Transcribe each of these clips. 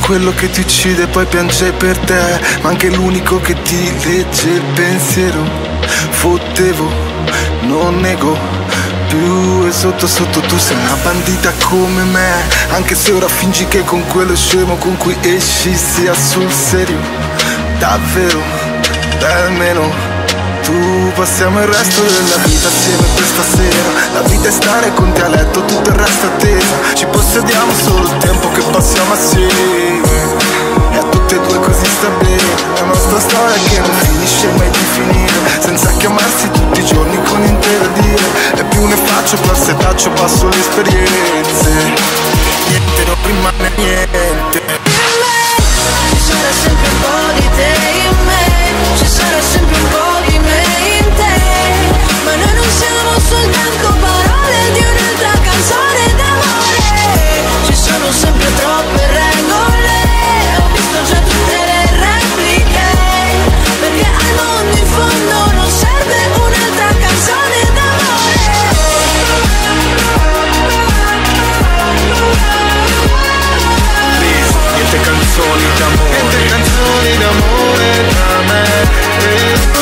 quello che ti uccide e poi piange per te, ma anche l'unico che ti legge il pensiero. Fottevo, non nego più, e sotto sotto tu sei una bandita come me, anche se ora fingi che con quello scemo con cui esci sia sul serio. Davvero, dai almeno tu, passiamo il resto della vita assieme questa sera. La vita è stare con te a letto, tutto il resto è attesa. Ci possediamo solo il tempo che passiamo assieme, e a tutte e due così sta bene. La nostra storia che non finisce mai di finire, senza chiamarsi tutti i giorni con niente da dire. E più ne faccio, più al setaccio passo le esperienze. Niente, non rimane niente. Ci sarà sempre un po' di te in me, ci sarà sempre un po' di me in te, ma noi non siamo soltanto parole di un'altra canzone d'amore. Ci sono sempre troppe regole, ho visto già tutte le repliche, perché al mondo in fondo non serve un'altra canzone d'amore. Niente canzoni d'amore, niente canzoni d'amore tra me e te.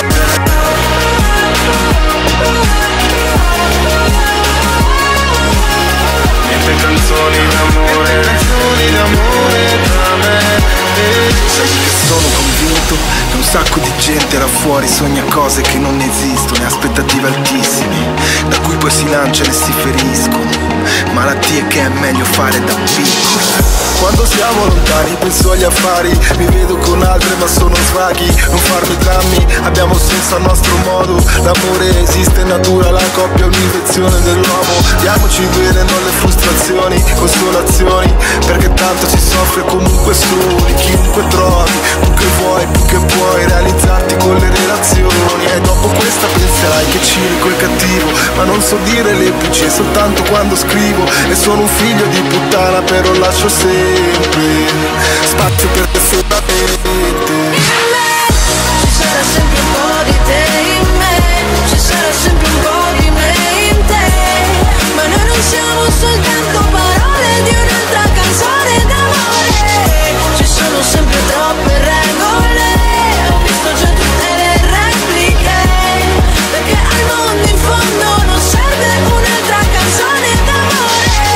Niente canzoni d'amore, canzoni d'amore tra me e te. Sai che sono convinto che un sacco di gente là fuori sogna cose che non esistono e aspettative altissime, da cui poi si lanciano e si feriscono, malattie che è meglio fare da piccoli. Quando siamo lontani penso agli affari, mi vedo con altre ma sono svaghi. Non farmi drammi, abbiamo senso al nostro modo. L'amore esiste in natura, la coppia è un'invenzione dell'uomo. Diamoci bene, non le frustrazioni, consolazioni, perché tanto si soffre comunque soli. Chiunque trovi, tu che vuoi, tu che puoi realizzarti con le relazioni. E dopo questa penserai che cinico e cattivo, ma non so dire le bugie soltanto quando scrivo. E sono un figlio di puttana però lascio sempre spazio per te solamente. Ci sarà sempre un po' di te in me, ci sarà sempre un po' di me in te, ma noi non siamo soltanto parole di un'altra canzone d'amore. Ci sono sempre troppe regole, ho visto già tutte le repliche, perché al mondo in fondo non serve un'altra canzone d'amore.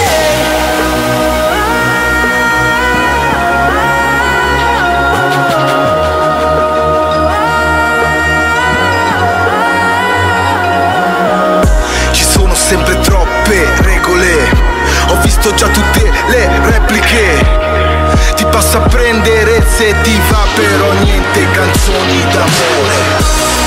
Sempre troppe regole, ho visto già tutte le repliche. Ti posso prendere se ti va, però niente canzoni d'amore.